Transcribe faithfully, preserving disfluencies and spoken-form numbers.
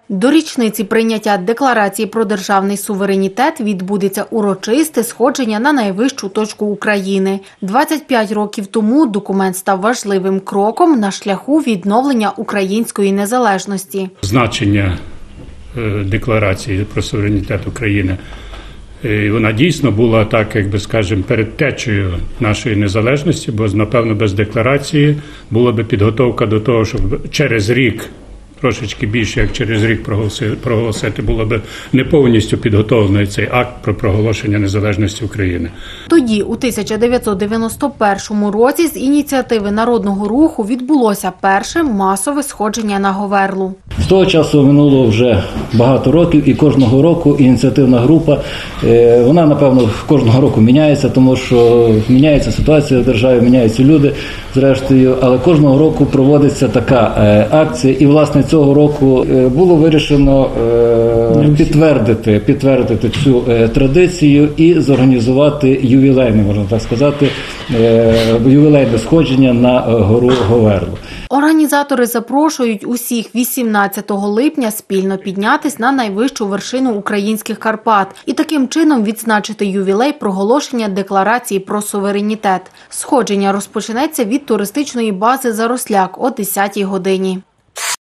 До річниці прийняття Декларації про державний суверенітет відбудеться урочисте сходження на найвищу точку України. двадцять п'ять років тому документ став важливим кроком на шляху відновлення української незалежності. Значення Декларації про суверенітет України, вона дійсно була, так, як би скажемо, передтечею нашої незалежності, бо, напевно, без декларації була би підготовка до того, щоб через рік, трошечки більше, як через рік проголосити, проголосити, було б не повністю підготовлений цей акт про проголошення незалежності України. Тоді, у тисяча дев'ятсот дев'яносто першому році, з ініціативи Народного руху відбулося перше масове сходження на Говерлу. З того часу минуло вже багато років, і кожного року ініціативна група, вона, напевно, кожного року міняється, тому що міняється ситуація в державі, міняються люди, зрештою, але кожного року проводиться така акція, і, власне, цього року було вирішено підтвердити, підтвердити цю традицію і зорганізувати ювілейне, можна так сказати, ювілейне сходження на гору Говерлу. Організатори запрошують усіх вісімнадцятого липня спільно піднятись на найвищу вершину українських Карпат і таким чином відзначити ювілей проголошення Декларації про суверенітет. Сходження розпочнеться від туристичної бази «Заросляк» о десятій годині.